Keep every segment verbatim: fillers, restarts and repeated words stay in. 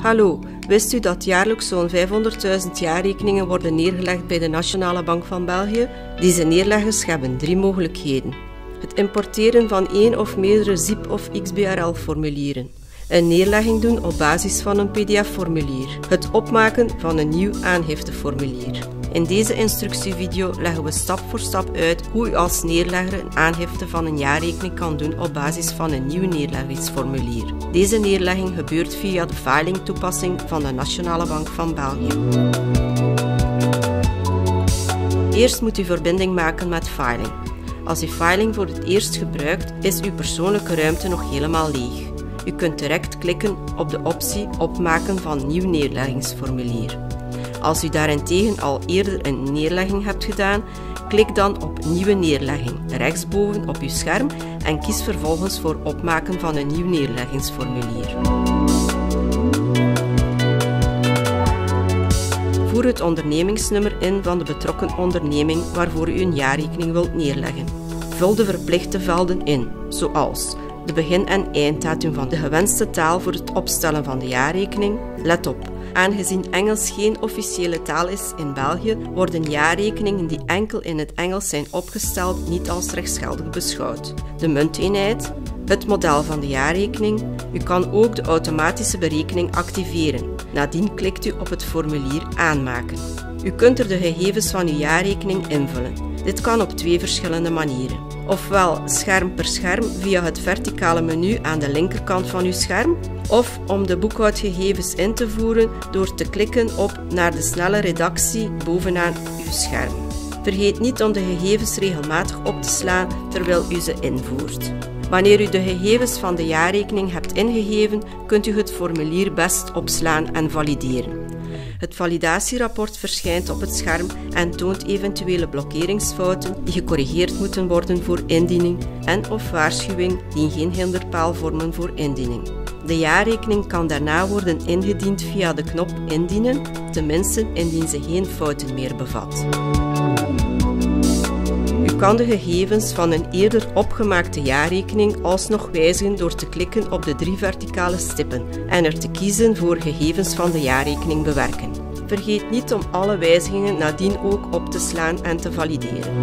Hallo, wist u dat jaarlijks zo'n vijfhonderdduizend jaarrekeningen worden neergelegd bij de Nationale Bank van België? Deze neerleggers hebben drie mogelijkheden. Het importeren van één of meerdere Z I P- of X B R L-formulieren. Een neerlegging doen op basis van een P D F-formulier. Het opmaken van een nieuw aangifteformulier. In deze instructievideo leggen we stap voor stap uit hoe u als neerlegger een aangifte van een jaarrekening kan doen op basis van een nieuw neerleggingsformulier. Deze neerlegging gebeurt via de filing-toepassing van de Nationale Bank van België. Eerst moet u verbinding maken met filing. Als u filing voor het eerst gebruikt, is uw persoonlijke ruimte nog helemaal leeg. U kunt direct klikken op de optie Opmaken van nieuw neerleggingsformulier. Als u daarentegen al eerder een neerlegging hebt gedaan, klik dan op Nieuwe neerlegging rechtsboven op uw scherm en kies vervolgens voor Opmaken van een nieuw neerleggingsformulier. Voer het ondernemingsnummer in van de betrokken onderneming waarvoor u een jaarrekening wilt neerleggen. Vul de verplichte velden in, zoals de begin- en einddatum van de gewenste taal voor het opstellen van de jaarrekening. Let op, aangezien Engels geen officiële taal is in België, worden jaarrekeningen die enkel in het Engels zijn opgesteld niet als rechtsgeldig beschouwd. De munteenheid, het model van de jaarrekening. U kan ook de automatische berekening activeren. Nadien klikt u op het formulier Aanmaken. U kunt er de gegevens van uw jaarrekening invullen. Dit kan op twee verschillende manieren. Ofwel scherm per scherm via het verticale menu aan de linkerkant van uw scherm, of om de boekhoudgegevens in te voeren door te klikken op naar de snelle redactie bovenaan uw scherm. Vergeet niet om de gegevens regelmatig op te slaan terwijl u ze invoert. Wanneer u de gegevens van de jaarrekening hebt ingegeven, kunt u het formulier best opslaan en valideren. Het validatierapport verschijnt op het scherm en toont eventuele blokkeringsfouten die gecorrigeerd moeten worden voor indiening en of waarschuwing die geen hinderpaal vormen voor indiening. De jaarrekening kan daarna worden ingediend via de knop Indienen, tenminste indien ze geen fouten meer bevat. U kan de gegevens van een eerder opgemaakte jaarrekening alsnog wijzigen door te klikken op de drie verticale stippen en er te kiezen voor gegevens van de jaarrekening bewerken. Vergeet niet om alle wijzigingen nadien ook op te slaan en te valideren.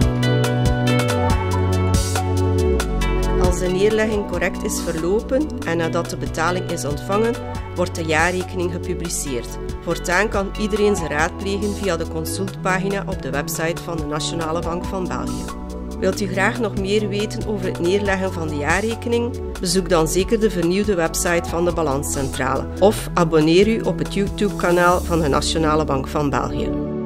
Als de neerlegging correct is verlopen en nadat de betaling is ontvangen, wordt de jaarrekening gepubliceerd. Voortaan kan iedereen ze raadplegen via de consultpagina op de website van de Nationale Bank van België. Wilt u graag nog meer weten over het neerleggen van de jaarrekening? Bezoek dan zeker de vernieuwde website van de Balanscentrale of abonneer u op het YouTube-kanaal van de Nationale Bank van België.